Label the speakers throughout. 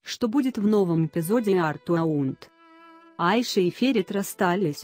Speaker 1: что будет в новом эпизоде Артуаунд. Айша и Ферит расстались.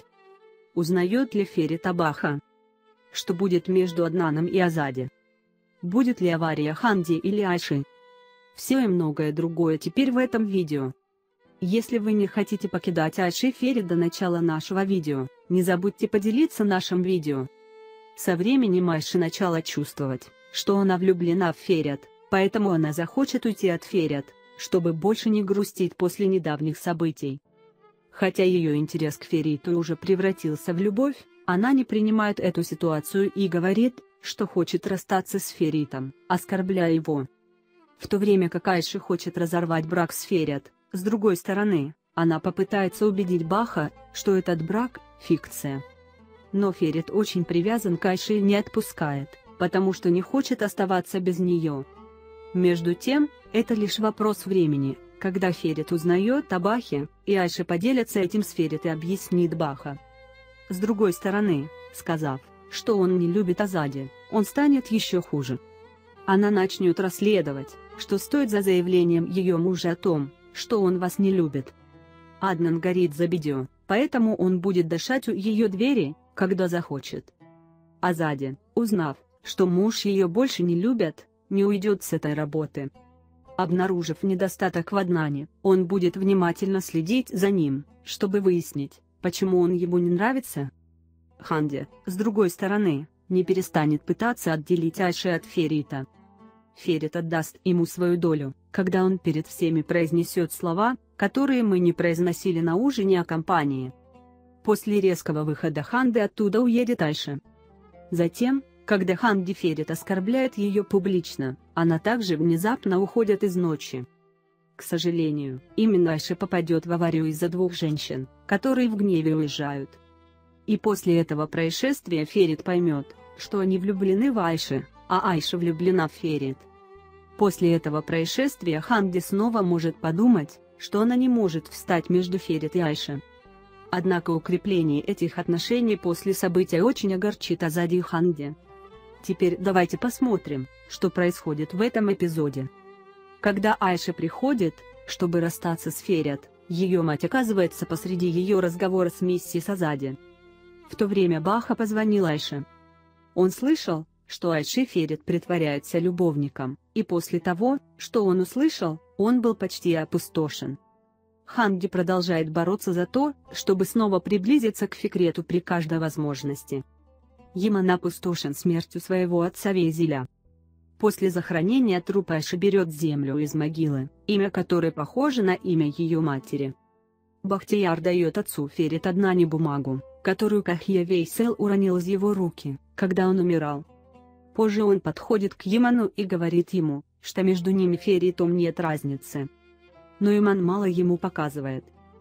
Speaker 1: Узнает ли Ферит Абаха? Что будет между Аднаном и Азади? Будет ли авария Ханди или Айши? Все и многое другое теперь в этом видео. Если вы не хотите покидать Айши и Ферит до начала нашего видео, не забудьте поделиться нашим видео. Со временем Айша начала чувствовать, что она влюблена в Ферит, поэтому она захочет уйти от Ферит, чтобы больше не грустить после недавних событий. Хотя ее интерес к Фериту уже превратился в любовь, она не принимает эту ситуацию и говорит, что хочет расстаться с Феритом, оскорбляя его. В то время как Айша хочет разорвать брак с Ферит, с другой стороны, она попытается убедить Баха, что этот брак – фикция. Но Ферит очень привязан к Айше и не отпускает, потому что не хочет оставаться без нее. Между тем, это лишь вопрос времени, когда Ферит узнает о Бахе, и Айша поделится этим с Ферит и объяснит Баха. С другой стороны, сказав, что он не любит Азади, он станет еще хуже. Она начнет расследовать, что стоит за заявлением ее мужа о том, что он вас не любит. Аднан горит за видео, поэтому он будет дышать у ее двери, когда захочет. Азади, узнав, что муж ее больше не любит, не уйдет с этой работы. Обнаружив недостаток в Аднане, он будет внимательно следить за ним, чтобы выяснить, почему он ему не нравится. Ханди, с другой стороны, не перестанет пытаться отделить Айши от Ферита. Ферит отдаст ему свою долю, когда он перед всеми произнесет слова, которые мы не произносили на ужине о компании. После резкого выхода Ханди оттуда уедет Айша. Затем, когда Ханди Ферит оскорбляет ее публично, она также внезапно уходит из ночи. К сожалению, именно Айша попадет в аварию из-за двух женщин, которые в гневе уезжают. И после этого происшествия Ферит поймет, что они влюблены в Айше, а Айша влюблена в Ферит. После этого происшествия Ханди снова может подумать, что она не может встать между Ферит и Айше. Однако укрепление этих отношений после события очень огорчит Азади и Ханди. Теперь давайте посмотрим, что происходит в этом эпизоде. Когда Айша приходит, чтобы расстаться с Ферит, ее мать оказывается посреди ее разговора с миссис Азади. В то время Баха позвонил Айше. Он слышал, что Айша и Ферит притворяются любовником, и после того, что он услышал, он был почти опустошен. Ханди продолжает бороться за то, чтобы снова приблизиться к Фикрету при каждой возможности. Яман опустошен смертью своего отца Везиля. После захоронения трупа Айша берет землю из могилы, имя которой похоже на имя ее матери. Бахтияр дает отцу Ферит Аднане бумагу, которую Кахья Вейсел уронил из его руки, когда он умирал. Позже он подходит к Яману и говорит ему, что между ними Феритом нет разницы. Но Яман мало ему показывает.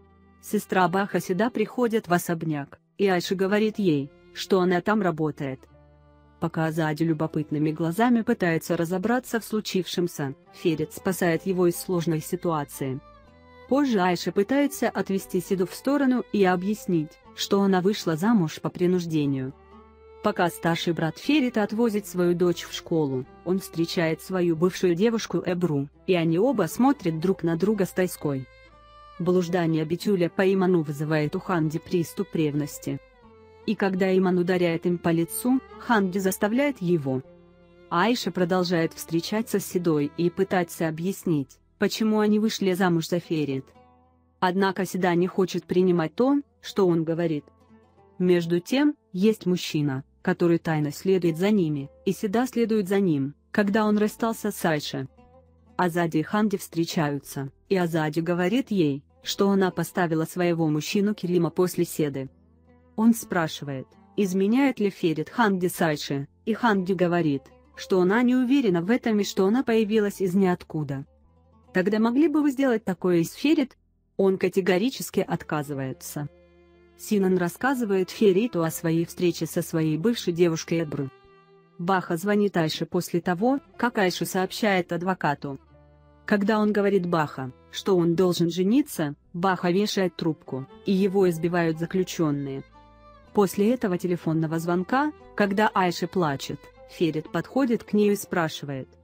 Speaker 1: Сестра Баха всегда приходит в особняк, и Айша говорит ей, что она там работает. Пока Азади любопытными глазами пытается разобраться в случившемся, Ферит спасает его из сложной ситуации. Позже Айша пытается отвести Сиду в сторону и объяснить, что она вышла замуж по принуждению. Пока старший брат Ферита отвозит свою дочь в школу, он встречает свою бывшую девушку Эбру, и они оба смотрят друг на друга с тоской. Блуждание Бетюля по Иману вызывает у Ханди приступ ревности. И когда Иман ударяет им по лицу, Ханди заставляет его. Айша продолжает встречаться с Сидой и пытается объяснить, почему они вышли замуж за Ферит. Однако Сида не хочет принимать то, что он говорит. Между тем, есть мужчина, который тайно следует за ними, и Сида следует за ним, когда он расстался с Айше. Азади и Ханди встречаются, и Азади говорит ей, что она поставила своего мужчину Керима после Седы. Он спрашивает, изменяет ли Ферит Ханди с Айше, и Ханди говорит, что она не уверена в этом и что она появилась из ниоткуда. Тогда могли бы вы сделать такое и с Ферит? Он категорически отказывается. Синан рассказывает Фериту о своей встрече со своей бывшей девушкой Эбру. Баха звонит Айше после того, как Айша сообщает адвокату. Когда он говорит Баха, что он должен жениться, Баха вешает трубку, и его избивают заключенные. После этого телефонного звонка, когда Айша плачет, Ферит подходит к ней и спрашивает,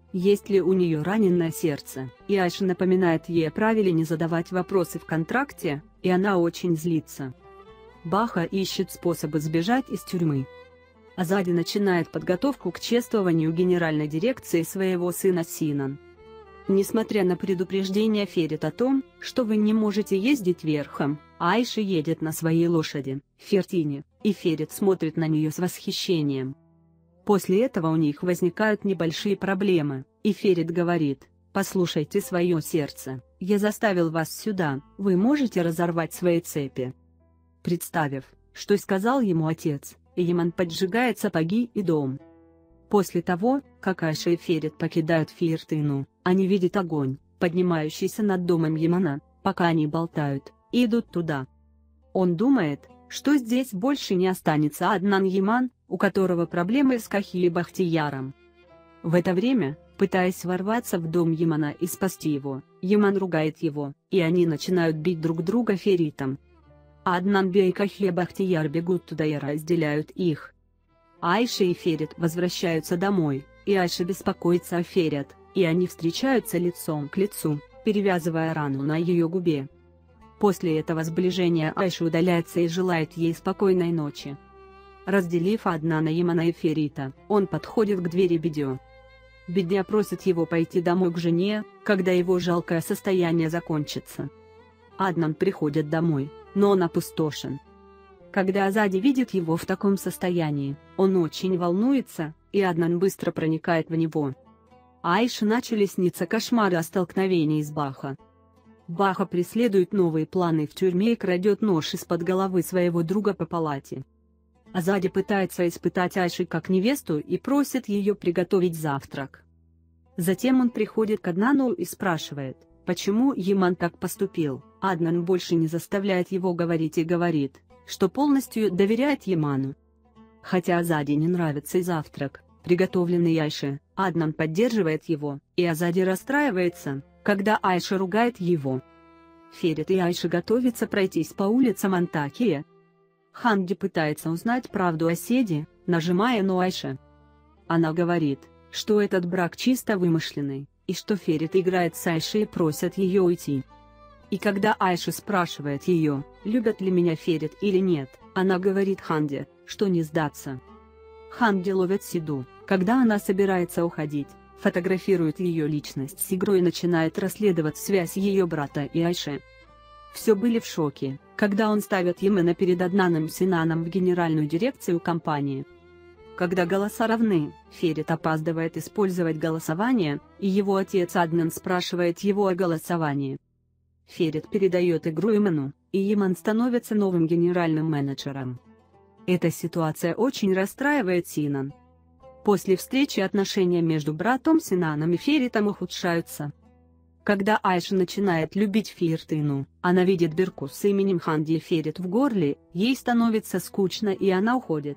Speaker 1: есть ли у нее раненое сердце, и Айша напоминает ей о правиле не задавать вопросы в контракте, и она очень злится. Баха ищет способы сбежать из тюрьмы. Азади начинает подготовку к чествованию генеральной дирекции своего сына Синан. Несмотря на предупреждение Ферит о том, что вы не можете ездить верхом, Айша едет на своей лошади, Фертине, и Ферит смотрит на нее с восхищением. После этого у них возникают небольшие проблемы, и Ферит говорит: «Послушайте свое сердце, я заставил вас сюда, вы можете разорвать свои цепи». Представив, что сказал ему отец, Яман поджигает сапоги и дом. После того, как Айша и Ферит покидают Фертину, они видят огонь, поднимающийся над домом Ямана, пока они болтают, и идут туда. Он думает, что здесь больше не останется Аднан Яман, у которого проблемы с Кахи и Бахтияром. В это время, пытаясь ворваться в дом Ямана и спасти его, Яман ругает его, и они начинают бить друг друга феритом. Аднан и Кахи и Бахтияр бегут туда и разделяют их. Айша и Ферит возвращаются домой, и Айша беспокоится о Ферит, и они встречаются лицом к лицу, перевязывая рану на ее губе. После этого сближения Айша удаляется и желает ей спокойной ночи. Разделив Аднана Ямана и Ферита, он подходит к двери Бедё. Бедя просит его пойти домой к жене, когда его жалкое состояние закончится. Аднан приходит домой, но он опустошен. Когда Азади видит его в таком состоянии, он очень волнуется, и Аднан быстро проникает в него. Айше начали сниться кошмары о столкновении с Баха. Баха преследует новые планы в тюрьме и крадет нож из-под головы своего друга по палате. Азади пытается испытать Айши как невесту и просит ее приготовить завтрак. Затем он приходит к Аднану и спрашивает, почему Яман так поступил. Аднан больше не заставляет его говорить и говорит, что полностью доверяет Яману. Хотя Азади не нравится и завтрак, приготовленный Айше, Аднан поддерживает его, и Азади расстраивается, когда Айша ругает его. Ферит и Айша готовятся пройтись по улицам Антакии. Ханди пытается узнать правду о Седе, нажимая на Айше. Она говорит, что этот брак чисто вымышленный, и что Ферит играет с Айшей и просит ее уйти. И когда Айша спрашивает ее, любят ли меня Ферит или нет, она говорит Ханди, что не сдаться. Ханди ловит Седу, когда она собирается уходить, фотографирует ее личность с игрой и начинает расследовать связь ее брата и Айши. Все были в шоке, когда он ставит Ямана перед Аднаном Синаном в генеральную дирекцию компании. Когда голоса равны, Ферит опаздывает использовать голосование, и его отец Аднан спрашивает его о голосовании. Ферит передает игру Яману, и Яман становится новым генеральным менеджером. Эта ситуация очень расстраивает Синан. После встречи отношения между братом Синаном и Феритом ухудшаются. Когда Айша начинает любить Фертину, она видит дырку с именем Ханди и Ферит в горле, ей становится скучно и она уходит.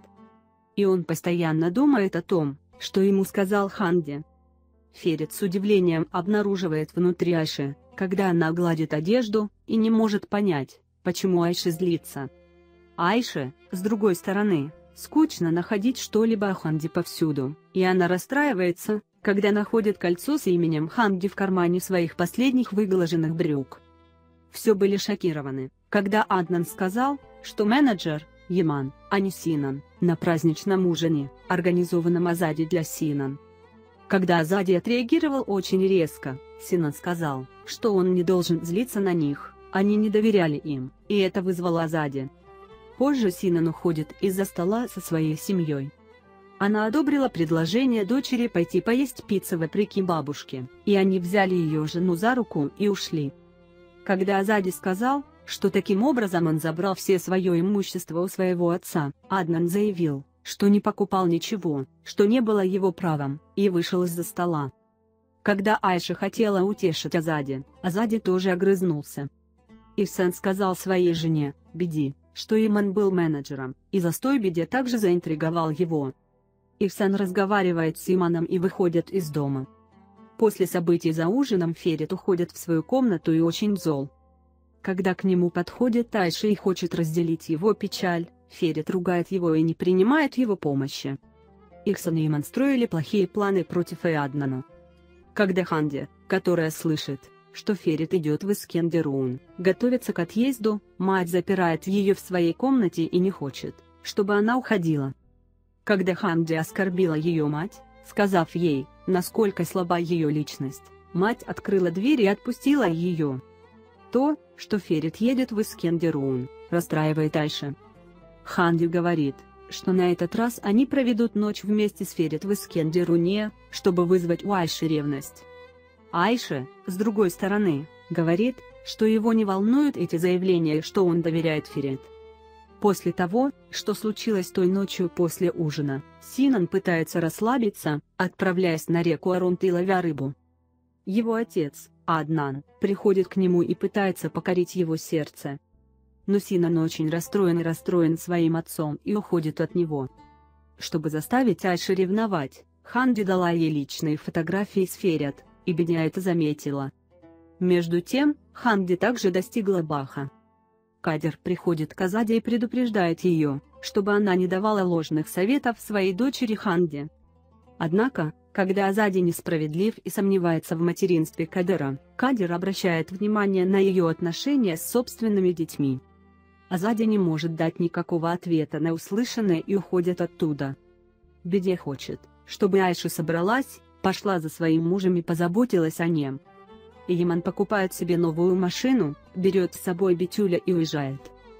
Speaker 1: И он постоянно думает о том, что ему сказал Ханди. Ферит с удивлением обнаруживает внутри Айши, когда она гладит одежду, и не может понять, почему Айша злится. Айше, с другой стороны, скучно находить что-либо о Ханди повсюду, и она расстраивается, когда находит кольцо с именем Ханди в кармане своих последних выглаженных брюк. Все были шокированы, когда Аднан сказал, что менеджер – Яман, а не Синан, на праздничном ужине, организованном Азади для Синан. Когда Азади отреагировал очень резко, Синан сказал, что он не должен злиться на них, они не доверяли им, и это вызвало Азади. Позже Синан уходит из-за стола со своей семьей. Она одобрила предложение дочери пойти поесть пиццу вопреки бабушке, и они взяли ее жену за руку и ушли. Когда Азади сказал, что таким образом он забрал все свое имущество у своего отца, Аднан заявил, что не покупал ничего, что не было его правом, и вышел из-за стола. Когда Айша хотела утешить Азади, Азади тоже огрызнулся. Ихсан сказал своей жене, Беди, что Яман был менеджером, и застой Беди также заинтриговал его. Ихсан разговаривает с Яманом и выходит из дома. После событий за ужином Ферит уходит в свою комнату и очень зол. Когда к нему подходит Айша и хочет разделить его печаль, Ферит ругает его и не принимает его помощи. Ихсан и Яман строили плохие планы против Аднана. Когда Ханди, которая слышит, что Ферит идет в Искендеруун, готовится к отъезду, мать запирает ее в своей комнате и не хочет, чтобы она уходила. Когда Ханди оскорбила ее мать, сказав ей, насколько слаба ее личность, мать открыла дверь и отпустила ее. То, что Ферит едет в Искендеруун, расстраивает Айше. Ханди говорит, что на этот раз они проведут ночь вместе с Ферит в Искендеруне, чтобы вызвать у Айши ревность. Айше, с другой стороны, говорит, что его не волнуют эти заявления и что он доверяет Ферит. После того, что случилось той ночью после ужина, Синан пытается расслабиться, отправляясь на реку Арунт и ловя рыбу. Его отец, Аднан, приходит к нему и пытается покорить его сердце. Но Синан очень расстроен своим отцом и уходит от него. Чтобы заставить Айшу ревновать, Ханди дала ей личные фотографии с Ферит, и Бедя это заметила. Между тем, Ханди также достигла Баха. Кадер приходит к Азаде и предупреждает ее, чтобы она не давала ложных советов своей дочери Ханди. Однако, когда Азади несправедлив и сомневается в материнстве Кадера, Кадер обращает внимание на ее отношения с собственными детьми. Азади не может дать никакого ответа на услышанное и уходит оттуда. Бедя хочет, чтобы Айша собралась, пошла за своим мужем и позаботилась о нем. Яман покупает себе новую машину, берет с собой Бетюля и уезжает.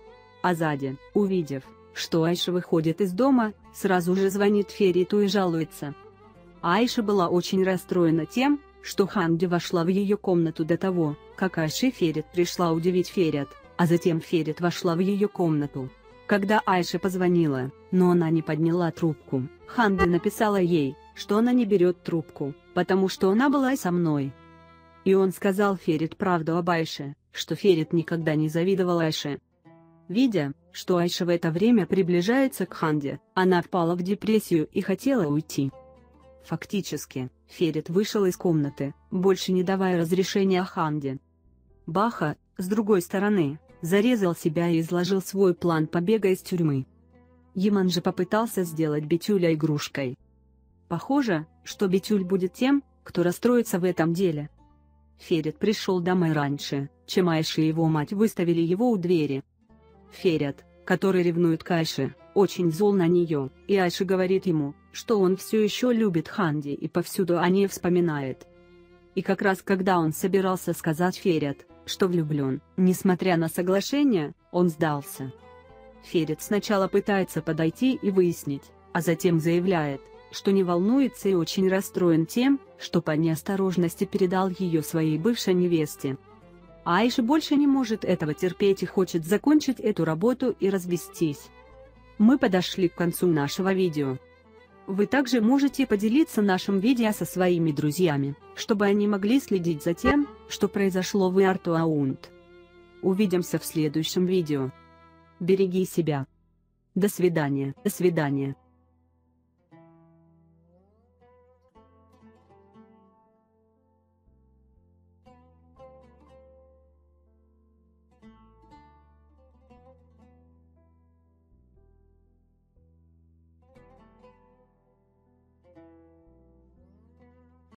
Speaker 1: Азади, увидев, что Айша выходит из дома, сразу же звонит Фериту и жалуется. Айша была очень расстроена тем, что Ханди вошла в ее комнату до того, как Айша и Ферит пришла удивить Ферит, а затем Ферит вошла в ее комнату. Когда Айша позвонила, но она не подняла трубку, Ханди написала ей, что она не берет трубку, потому что она была со мной. И он сказал Ферит правду об Айше, что Ферит никогда не завидовал Айше. Видя, что Айша в это время приближается к Ханди, она впала в депрессию и хотела уйти. Фактически, Ферит вышел из комнаты, больше не давая разрешения Ханди. Баха, с другой стороны, зарезал себя и изложил свой план побега из тюрьмы. Яман же попытался сделать Бетюля игрушкой. Похоже, что Бетюль будет тем, кто расстроится в этом деле. Ферит пришел домой раньше, чем Айша и его мать выставили его у двери. Ферит, который ревнует к Айше, очень зол на нее, и Айша говорит ему, что он все еще любит Ханди и повсюду о ней вспоминает. И как раз когда он собирался сказать Ферит, что влюблен, несмотря на соглашение, он сдался. Ферит сначала пытается подойти и выяснить, а затем заявляет, что не волнуется и очень расстроен тем, что по неосторожности передал ее своей бывшей невесте. Айша больше не может этого терпеть и хочет закончить эту работу и развестись. Мы подошли к концу нашего видео. Вы также можете поделиться нашим видео со своими друзьями, чтобы они могли следить за тем, что произошло в Артуаунт. Увидимся в следующем видео. Береги себя. До свидания. До свидания.